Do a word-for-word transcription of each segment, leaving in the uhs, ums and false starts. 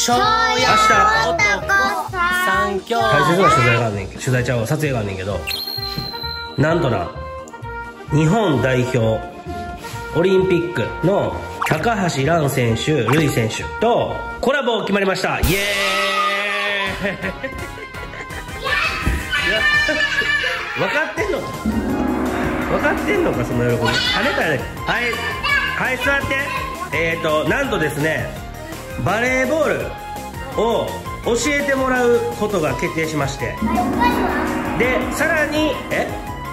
明日三強大切な取材があんねんけど、取材ちゃうわ、撮影があんねんけど、なんとな日本代表オリンピックの高橋藍選手、瑠唯選手とコラボ決まりました。イエーイ分かってんのか分かってんのかその喜び。跳ねたよね。はいはい座って。えーとなんとですね、バレーボールを教えてもらうことが決定しまして、でさらにえ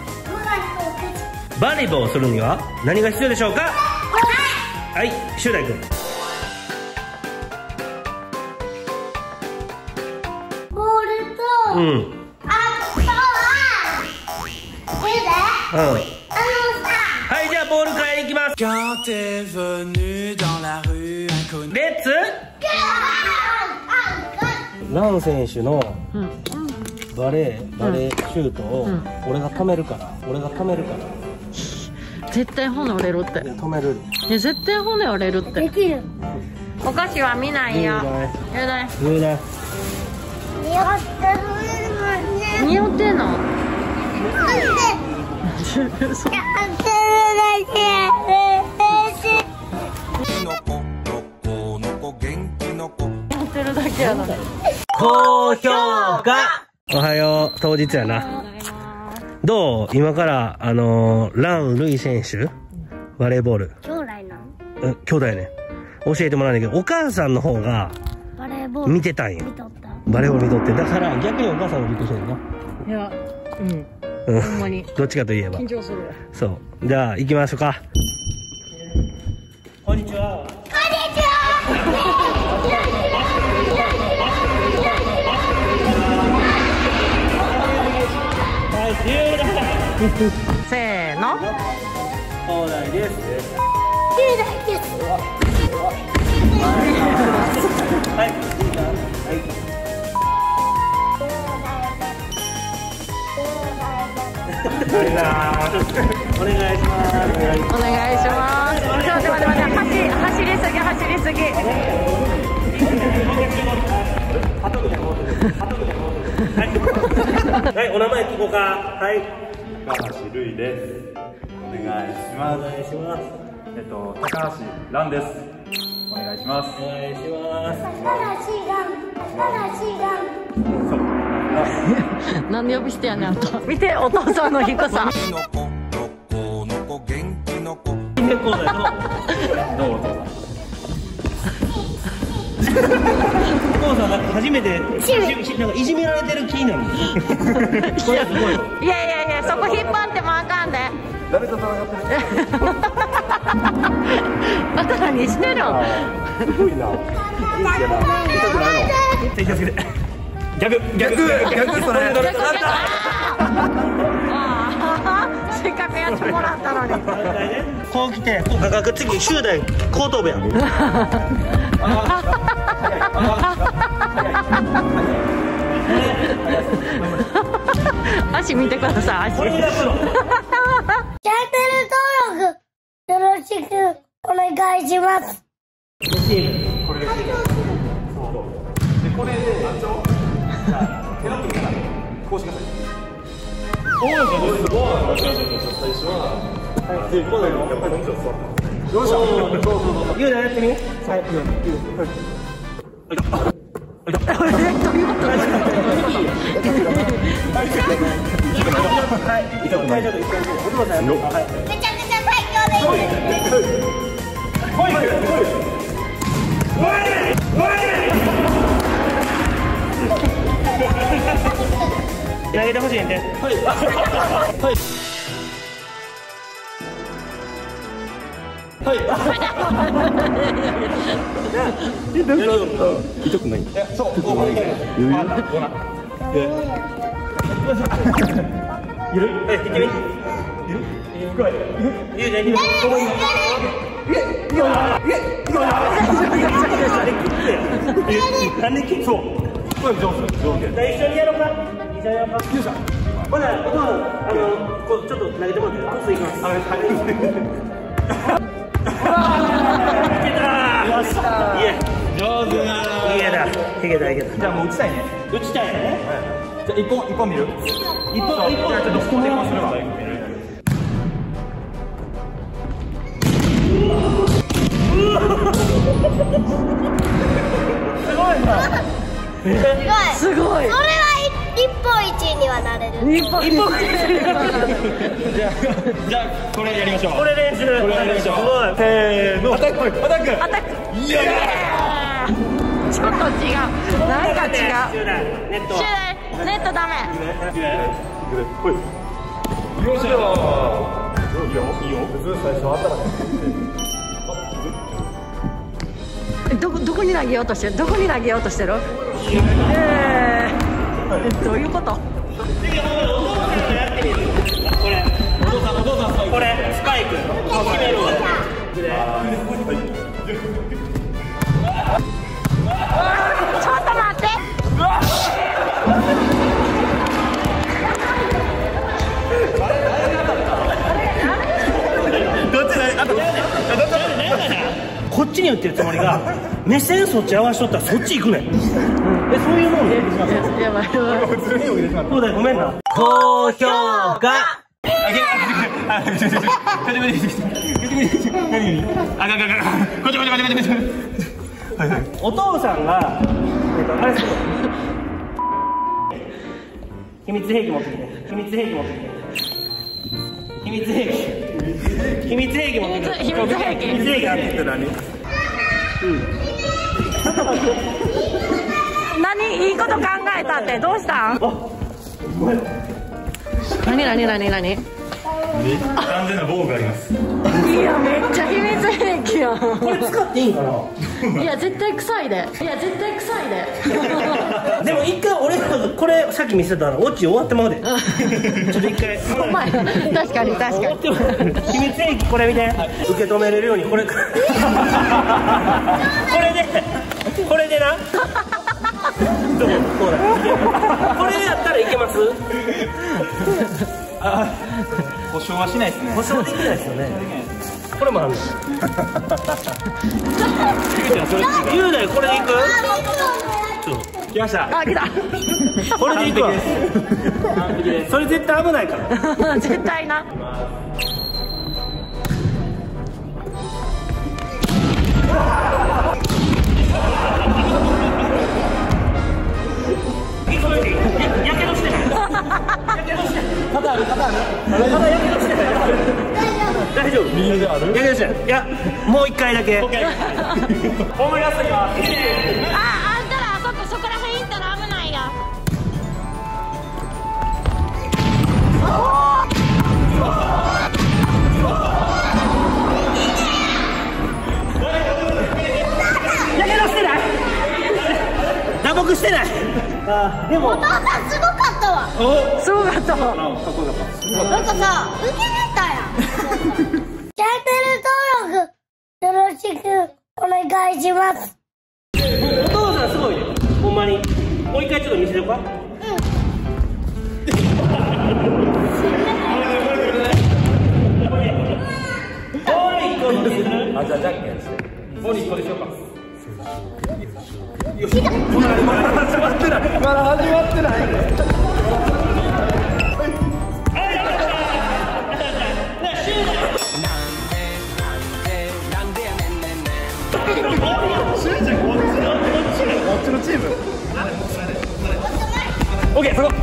バレーボールをするには何が必要でしょうか。はい、秀大君。 ボールと、 うんうん、はい、じゃあボール買いに行きます。レッツラン選手のバレーバレーシュートを俺が止めるから、俺が止めるから。 絶対骨折れるって。 止める。いや絶対骨折れるって。 できる。 お菓子は見ないよ。雄大。 雄大。 匂ってんの？ 高評価。おはよう、当日やな。どう？今からあのー、ラン・ルイ選手バレーボール兄弟なん？ うん、兄弟ね。教えてもらうんだけど、お母さんの方がバレーボール見てたんよ。 見とった。 バレーボール見とって、だから逆にお母さんもびっくりしてるな。 いや、うんうん、 ほんまにどっちかといえば緊張するわ。 そう。じゃあ行きましょうか。こんにちは。 こんにちは。 はい、終了。 せーの。 高大です。 雄大です。 はい。はい。お願いします。 お願いします。ちょっと待って待って、走走りすぎ走りすぎ。 はい、お名前聞こうか。はい。 高橋瑠唯です。お願いします。 お願いします。 えっと高橋藍です。お願いします。 お願いします。 なんで呼び捨てやねんあんた。見てお父さんの低さ。 結構だよ。 どうお父さん。 お父さんなんか初めてなんかいじめられてる気になる。これすごい。 いやいやいや、そこ引っ張ってもあかんで。 誰と戦ってる？ あんた何してるの？ すごいな。痛くないの？ 気をつけて。逆逆逆それ。 せっかくやってもらったのに。 こう来て、こう価格次終大後頭部やん。 足見てください。足。 これがプロ。 チャンネル登録よろしくお願いします。 これでそうでこれで何丁？じゃあ手の組み方こうしてください。おおすごいすごい。最初はでこうだよ。やっぱりちょっと座った。よっしゃ。そうそうそう。 ゆうなやってみ。はい。 めちゃくちゃ最強です。 投げてほしいんで。はい。はい。はい。 痛くない。 そう。 余裕。 ゆる。え、行ってみ。ゆる。ゆるじゃん、ゆる。なんで切って。そう。これ上手。上手。一緒にやろうか。一緒にやろうか。よいしょ。ほな、お父さん、あの、こうちょっと投げてもらって、トスいきます。はい。いけたー。よっしゃー。いえ。上手。いいえだ。 けたいけた。 じゃあもう打ちたいね。 打ちたいね。 じゃあ一本一本見る。 一本一本。 じゃあちょっと成功するわ。すごいな。 すごい。 それは一本一にはなれる。 日本一。 じゃあじゃあこれやりましょう。 これ練習。 これやりましょう。 すごい。せーの。 アタックアタックアタック。 イエーイ。 ちょっと違う。なんか違う。 ネット。 シューネットダメ。 よいしょ。いいよいいよ。普通最初頭に。 どこどこに投げようとしてる？どこに投げようとしてる？えー、どういうこと？ これ。これスパイク。決めるわ。 ちょっと待って。 こっちに打ってるつもりが目線そっち合わしとったらそっち行くねん。え、そういうもんね。 やばいやばい。 そうだよ、ごめんな。高評価。お父さんがあれする。秘密兵器持ってきて。秘密兵器持ってきて。秘密兵器。秘密兵器持ってきて。 秘密兵器。 秘密兵器あってって何？ 何いいこと考えたってどうしたん？何何何何？ 完全な防具があります。 いやめっちゃ秘密兵器やん。 これ使っていいんかな？ いや絶対臭いで。いや絶対臭いで。 でも一回俺これさっき見せたらオチ終わってまうで。ちょっと一回。 お前確かに確かに。 秘密兵器これ見て。受け止めれるようにこれ。これでこれでな。どう？こうだ。これやったらいけます？ あ、保証はしないですね。 保証できないですよね。これもあるの。雄大これでいく？ 来ました。 あ来た。 これでいくわ。それ絶対危ないから。 絶対な。 やけどしてない。やけどしてない。肩ある肩ある。肩やけどしてない。大丈夫。 右である？ やけどしてない。いやもう一回だけ。思い出すには。 あ、あんたらあそこそこら辺行ったら危ないよ。 やけどしてない。打撲してない。あ、でも。 お父さんすごかったわ。 お。 すごかった。 なんかさ、受けてたやん。チャンネル登録よろしくお願いします。 お父さんすごいね。ほんまに。もう一回ちょっと見せてこか。あ、じゃあじゃんけんして。ボニーこれしようか。よし。まだ始まってない。まだ始まってない。 こっちのチーム。 オッケー、そこ。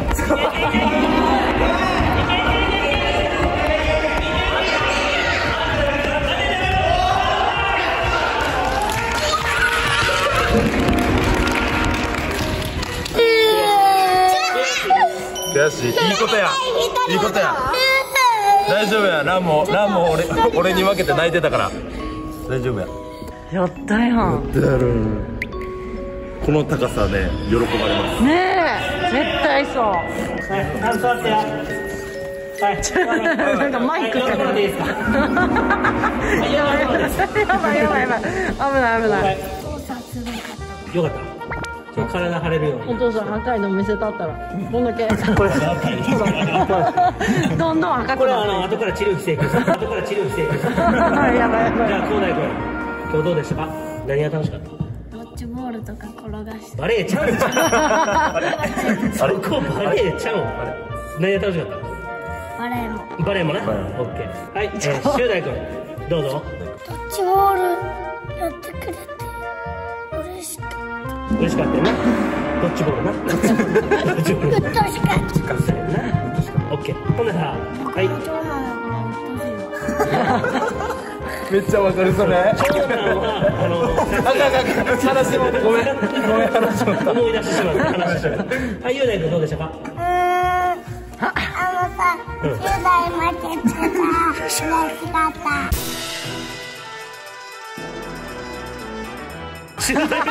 悔しい。いいことや。いいことや。大丈夫や。ランもランも俺俺に負けて泣いてたから大丈夫や。 やったやん。 やる。この高さで喜ばれます。 ねえ絶対そう。 はい、座ってや。はい。 なんかマイクかけていいですか。やばいやばいやばいやばい。危ない危ない。 よかった。ちょっと体張れるように。 お父さん赤いの見せたったらどんだけ。これどんどん赤くなって。 これはあの後から治療費請求する。後から治療費請求する。 やばいやばい。 じゃあ兄弟君、今日どうでしたか？何が楽しかった？ ドッジボールとか転がしてバレエちゃうんじゃん。そこバレエちゃうん。何が楽しかった？ バレエもバレエもな。オッケー。はい、えー、シュウダイ君どうぞ。 ドッジボールやってくれて嬉しかった。 嬉しかったよな。ドッジボールな。ドッジボール。 うっとしかった。 そうやな。オッケー。ほんなら、はい。 長男やからうっとしいわ。 めっちゃわかるそれ。 長男はあの話もごめんごめん話も思い出してしまった話しちゃう。はい、ゆうだい君どうでしたか？ うーんあのさ、じゅう代負けてた。嬉しかった。 シュウダイ君。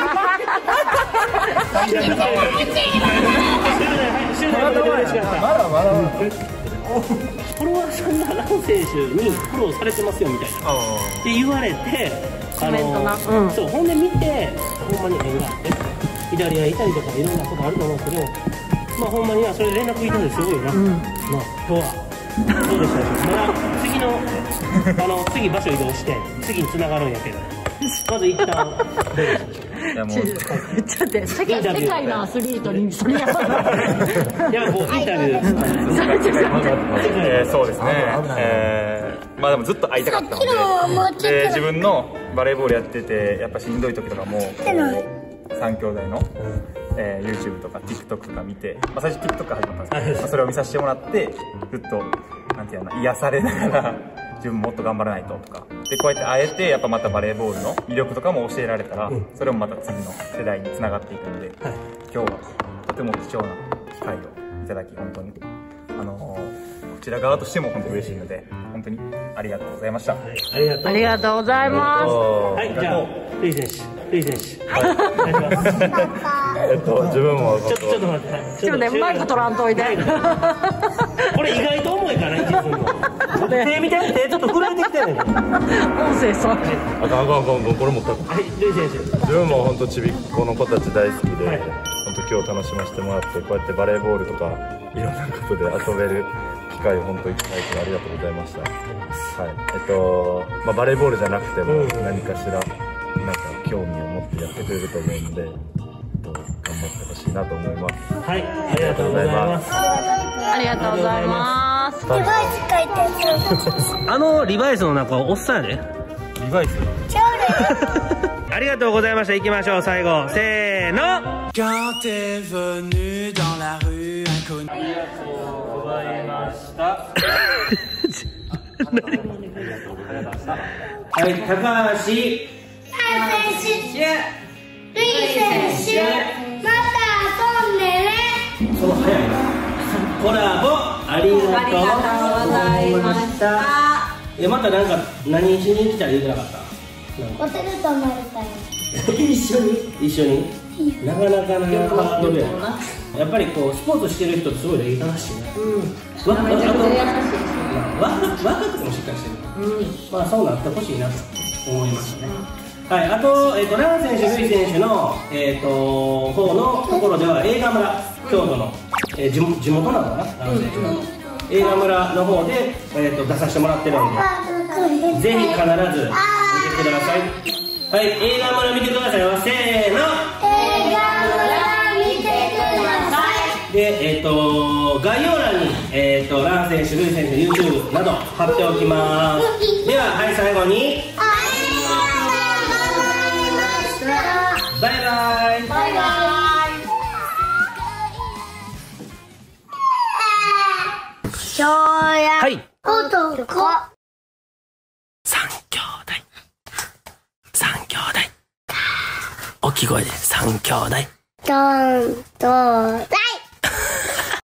まだまだフォロワーさんがラン選手にフォローされてますよみたいなって言われて、 コメントな、うん、 そうほんで見てほんまに縁があって左が痛いとかいろんなことあると思うんですけど、まあほんまにはそれ連絡いたんですごいな、うん、まあ今日はどうでしたでしょうか。まだ次のあの次場所移動して次に繋がるんやけど、まず一旦どうでしたでしょう。 いやもうちょっと待って世界世界のアスリートにそれやばい。 いやもうインタビューそうですね、えー、まあでもずっと会いたかったので、で自分のバレーボールやっててやっぱしんどい時とかもさん兄弟の、えー、YouTube とか TikTok とか見て、まあ、最初 TikTok から始まったんですけど、まあ、それを見させてもらってずっとなんていうの癒されながら自分もっと頑張らないととかで、こうやって会えてやっぱまたバレーボールの魅力とかも教えられたら、うん、それもまた次の世代につながっていくので、はい、今日はとても貴重な機会をいただき本当にあのー、こちら側としても本当に嬉しいので本当にありがとうございました。はい、 ありがとうありがとうございます。 はい、じゃあルイ選手ルイ選手、はい、お願いします。 えっと自分もちょっとちょっと待って、 ちょっとねマイク取らんといて。 これ意外と重いから一分も。手見て手ちょっと震えてきてるねん。音声そう。 あかんあかんあかんこれ持った。 はい、ルイ選手。 自分も本当ちびっ子の子たち大好きで、はい、本当今日楽しませてもらってこうやってバレーボールとかいろんなことで遊べる機会を本当いただいてありがとうございました。はい、えっとまあバレーボールじゃなくても何かしらなんか興味を持ってやってくれると思うので、頑張ってほしいなと思います。 はい、ありがとうございます。 ありがとうございます。 リバイス書いてる。 あのリバイスの中おっさんやで。 リバイス。 ちゃうね。 ありがとうございました。行きましょう最後せーの。ありがとうございました。はい、高橋ルイ選手、また遊んでね。 その早いな。コラボありがとうございました。え、またなんか何しに来たら言ってなかった？ ホテル泊まりたい。 一緒に一緒に。なかなかなハードルやな。やっぱりこうスポーツしてる人ってすごい礼儀正しいね。うん。若くてもしっかりしてる。うん。まあそうなってほしいなと思いましたね。はい、あと、えーと、ラン選手、ルイ選手の、えーと、方のところでは映画村、京都の、えー、地, 地元なのかな、ラン選手の、うん、映画村の方で、えーと、出させてもらってるんで、ぜひ必ず見てください。はい、映画村見てくださいよ、せーの。 映画村見てください。 で、えーと、概要欄に、えーと、ラン選手、ルイ選手の YouTube など貼っておきます。では、はい、最後に。バイバイ。 バイバイ。庄屋。 はい。 男。 三兄弟。三兄弟。大きい声で三兄弟。 どんどんだ。